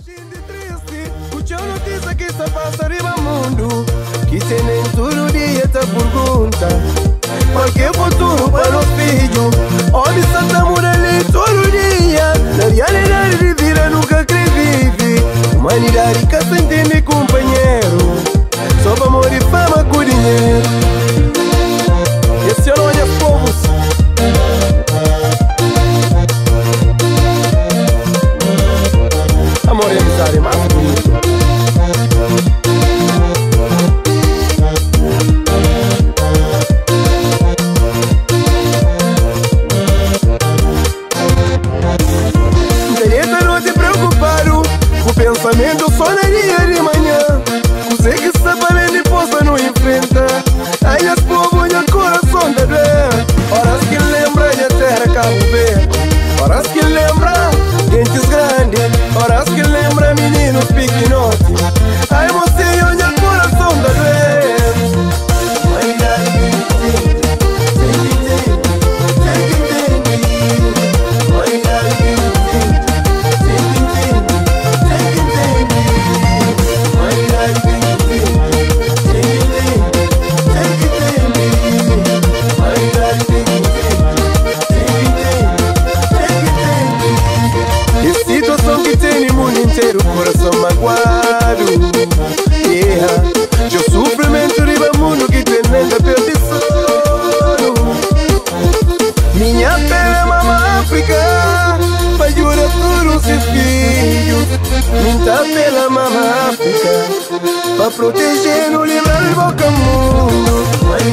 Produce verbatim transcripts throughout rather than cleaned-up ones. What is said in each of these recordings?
Escucha notícia que se passa arriba mundo, que tem nem todo dia te pergunta qual que é o futuro para os filhos. Homem Santa Muralha todo dia, na realidade de vida nunca vive. Humanidade que se entende companheiro, só para amor e fama com dinheiro. Esse é o nome dos povos. Amor e amizade mais bonito. Direita não te preocupado, o pensamento só na dia de manhã. Você que está valendo e posta não enfrenta. Aí as povos e o coração da dor. Horas que lembra de terra Cabo Verde, horas que lembra dentes grandes, horas que lembra meninos pequenotes. Aí você olha o coração da dor. Coração magoado, yeah. O sofrimento riba mundo que tem nessa perdição. Minha pele é mama África, pra jurar tudo os seus filhos. Minha pele é mama África, pra proteger no livrar e boca mundo.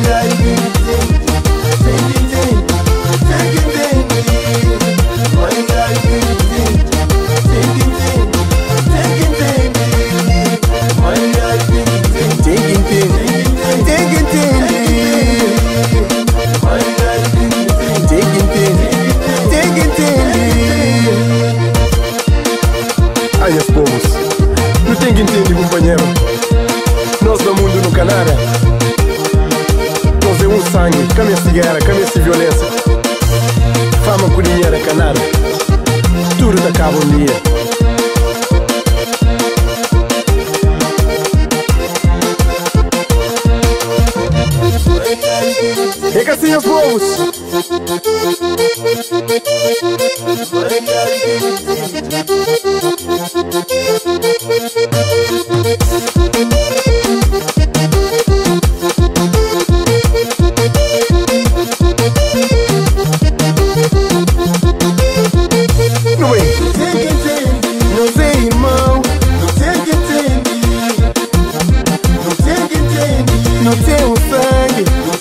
Ai, os povos, não tem que entender, companheiro. Nós do mundo no Canadá, nós é um sangue, cama essa guerra, cama essa violência. Fama com dinheiro é Canadá, tudo te acaba um dia. É que assim os povos. Não é? Não sei, irmão. Não tem um sangue.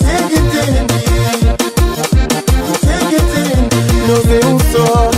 Não tem um só.